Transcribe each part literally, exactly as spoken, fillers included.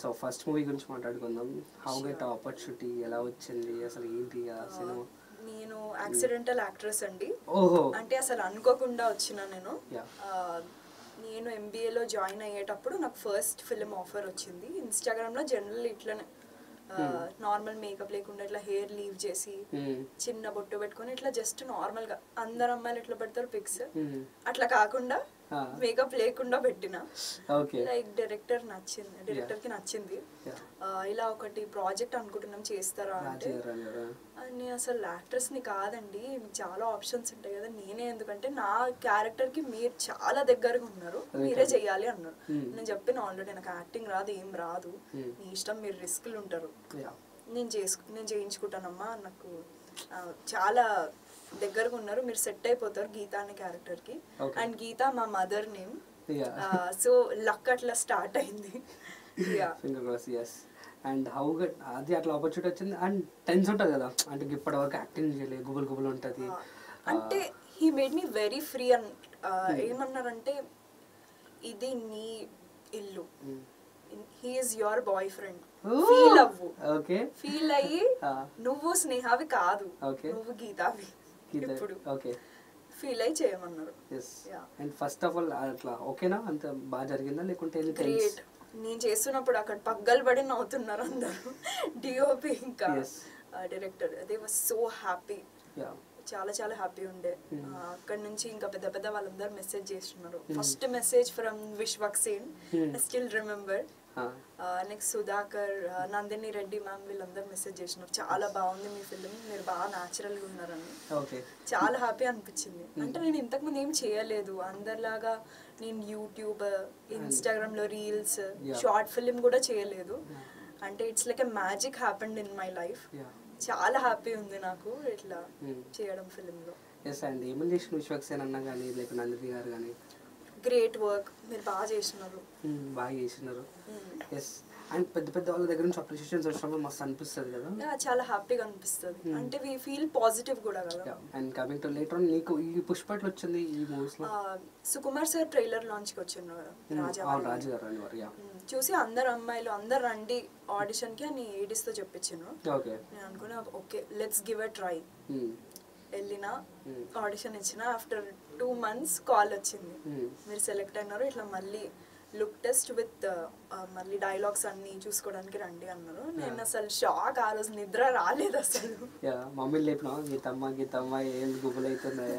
So first movie గురించి మాట్లాడుకుందాం. How get opportunity ఎలా వచ్చింది, అసలు ఏంటి ఆ సినిమా? నేను యాక్సిడెంటల్ యాక్ట్రెస్ అండి. ఓహో, అంటే అసలు అనుకోకుండా వచ్చిన నేను నేను ఎంబీఏలో జాయిన్ అయ్యేటప్పుడు నాకు ఫస్ట్ ఫిల్మ్ ఆఫర్ వచ్చింది. ఇన్స్టాగ్రామ్లో జనరల్ ఇట్లనే నార్మల్ మేకప్ లేకుండా ఇట్లా హెయిర్ లీవ్ చేసి చిన్న బొట్టు పెట్టుకొని ఇట్లా జస్ట్ నార్మల్గా అందరు అమ్మాయిలు ఎట్లా పెడతారు పిక్స్, అట్లా కాకుండా మేకప్ లేకుండా పెట్టిన. లైక్ డైరెక్టర్ నచ్చింది, డైరెక్టర్ కి నచ్చింది. ఇలా ఒకటి ప్రాజెక్ట్ అనుకుంటున్నాం చేస్తారా అంటే, నేను అసలు యాక్ట్రెస్ ని కాదండి, చాలా ఆప్షన్స్ ఉంటాయి కదా, నేనే ఎందుకంటే నా క్యారెక్టర్ కి మీరు చాలా దగ్గరగా ఉన్నారు, మీరే చెయ్యాలి అన్నారు. నేను చెప్పిన ఆల్రెడీ నాకు యాక్టింగ్ రాదు, ఏం రాదు, మీ ఇష్టం, మీరు రిస్క్లు ఉంటారు, నేను చేసుకు నేను చేయించుకుంటానమ్మా, నాకు చాలా దగ్గరగా ఉన్నారు, మీరు సెట్ అయిపోతారు గీత అనే క్యారెక్టర్ కి. అండ్ గీత మా మదర్ నేమ్, సో లక్ అట్లా స్టార్ట్ అయింది. అండ్ హౌ గట్ అది అట్లా ఆపర్చునిటీ వచ్చింది. అండ్ టెన్స్ ఉంటుంది కదా, అంటే ఇప్పటి వరకు యాక్టింగ్ చేయలేదు, గుబుల్ గుబుల్ ఉంటుంది. అంటే he made me very free. And ఏమన్నారంటే, ఇది నీ ఇల్లు, he is your boyfriend, feel అవ్వు, ఫీల్ అయ్యి నువ్వు స్నేహావి కాదు, నువ్వు గీతావి, ఇప్పుడు ఫీల్ అయ్యి చేయమన్నారు. అండ్ ఫస్ట్ ఆఫ్ ఆల్ అట్లా ఓకేనా, అంత బాగా జరిగిందా లేకుంటే? గ్రేట్. నేను చేస్తున్నప్పుడు అక్కడ పగ్గలు పడి నవ్వుతున్నారు అందరు, డిఓపి ఇంకా director. They was so happy, చాలా చాలా హ్యాపీ ఉండే. అక్కడ నుంచి ఇంకా పెద్ద పెద్ద వాళ్ళందరూ మెసేజ్ చేస్తున్నారు. First message from Vishwaksen, I still remember. Next Sudhakar, Nandini Reddy ma'am, వీళ్ళందరూ మెసేజ్ చేసినారు, చాలా బాగుంది మీ ఫిల్మ్, మీరు బాగా న్యాచురల్గా ఉన్నారని. చాలా హ్యాపీ అనిపించింది. అంటే నేను ఇంతకుముందు ఏం చేయలేదు అందరిలాగా, నేను యూట్యూబ్, ఇన్స్టాగ్రామ్లో రీల్స్, షార్ట్ ఫిల్మ్ కూడా చేయలేదు. అంటే it's like a magic happened in my life. చాలా హ్యాపీ ఉంది నాకు ఇట్లా చేయడం ఫిల్మ్లో. ఎస్. అండ్ ఏమని చేసిన విశ్వక్సేన్ అన్న కానీ లేక నందిని గారు కానీ? గ్రేట్ వర్క్, మీరు బాగా చేసినారు, బాగా చేసినారు. ఎస్. అండ్ పెద్ద పెద్ద వాళ్ళ దగ్గర నుంచి అప్రిషియేషన్స్ వచ్చినప్పుడు మస్తు అనిపిస్తుంది కదా, చాలా హ్యాపీగా అనిపిస్తుంది. అంటే వి ఫీల్ పాజిటివ్ కూడా కదా. And coming to later on, నీకు ఈ పుష్పట్లు వచ్చింది ఈ మూవీస్ లో? సుకుమార్ సార్ ట్రైలర్ లాంచ్ కి వచ్చిండ్రు కదా, రాజు గారు అని చూసి అందరు అమ్మాయిలు అందరు రండి ఆడిషన్ కి అని ఏడిస్ తో చెప్పించాను. నేను అనుకున్నా okay let's give a try. వెళ్ళిన ఆడిషన్ ఇచ్చిన, ఆఫ్టర్ టూ మంత్స్ కాల్ వచ్చింది, మీరు సెలెక్ట్ అయినారు, ఇట్లా మళ్ళీ లుక్ టెస్ట్ విత్ మళ్ళీ డైలాగ్స్ అన్ని చూసుకోవడానికి రండి అన్నారు. నేను అసలు షాక్, ఆ రోజు నిద్ర రాలేదు అసలు. మమ్మీ లేపినా గీతమ్మ గీతమ్మ ఏం గుబులు అవుతున్నాయి.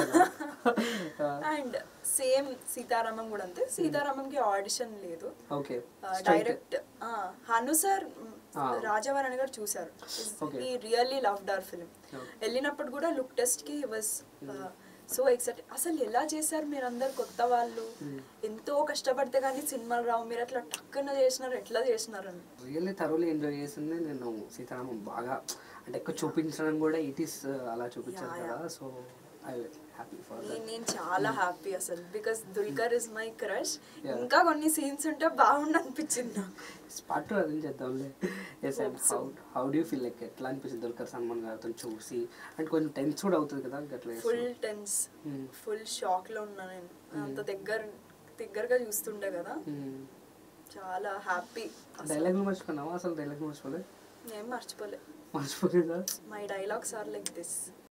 అండ్ సేమ్ సీతారామం కూడా అంతే, సీతారామంకి ఆడిషన్ లేదు, డైరెక్ట్ హను సార్ రాజావారణి గారు చూసారు. He really loved our film. వెళ్ళినప్పుడు కూడా లుక్ టెస్ట్ కి వాజ్ సో ఎక్సైటెడ్. అసలు ఎలా చేశారు మీరు అందరు కొత్త వాళ్ళు, ఎంతో కష్టపడితే కానీ సినిమాలు రావు, మీరు అట్లా టక్కున చేసినారు, ఎట్లా చేసినారు అని రియల్లీ థరోలీ ఎంజాయ్ చేసింది నేను. సీతారామం బాగా అంటే ఎక్కువ చూపించడం కూడా ఇట్ ఈస్ అలా చూపించారు కదా, so I happy for that. నేను చాలా హ్యాపీ అసలు, because Dulquer is my crush. ఇంకా కొన్ని సీన్స్ ఉంటే బాగుండు అనిపించింది నాకు. పార్ట్ టూ అదే చేద్దాంలే. Yes. And how how do you feel like, ఎట్లా అనిపిస్తుంది దుల్కర్ సల్మాన్ గారితో చూసి? అంటే కొంచెం టెన్స్ కూడా అవుతుంది కదా అట్లా? ఫుల్ టెన్స్, ఫుల్ షాక్ లో ఉన్నా నేను. అంత దగ్గర దగ్గరగా చూస్తుండే కదా, చాలా హ్యాపీ. డైలాగ్ మర్చిపోయినావా అసలు? డైలాగ్ మర్చిపోలే? నేను మర్చిపోలే. మర్చిపోలేదా? My dialogues are like this.